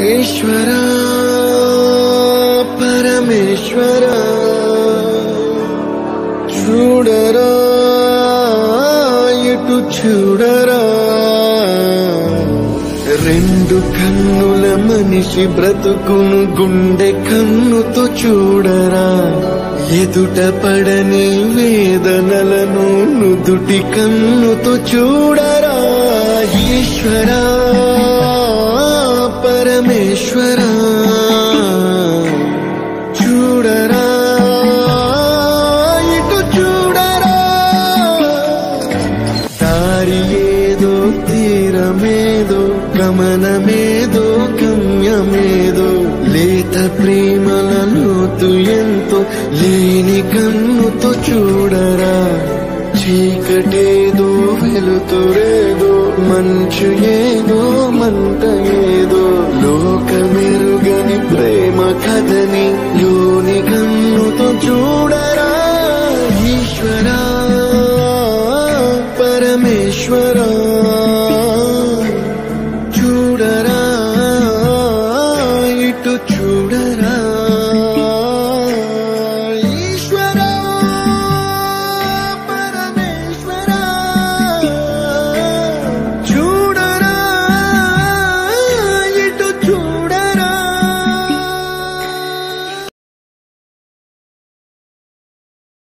ఈశ్వరా పరమేశ్వరా చూడరా ఇటు చూడరా రెండు కన్నుల మనిషి బ్రతుకును గుండె కన్నుతో చూడరా ఎదుట పడని వేదనలను నుదుటి కన్నుతో చూడరా ఈశ్వరా పరమేశ్వరా చూడరా ఇటు చూడరా దారి ఏదో తీరమేదో గమనమేదో గమ్యమేదో లేత ప్రేమల లోతు ఎంతో లేని కన్నుతో చూడరా చీకటేదో వెలుతురేదో మంచు ఏదో మంట ఏదో లోకమెరుగని ప్రేమ కథని లోని కన్నుతో చూడరా ఈశ్వరా పరమేశ్వరా చూడరా ఇటు చూడరా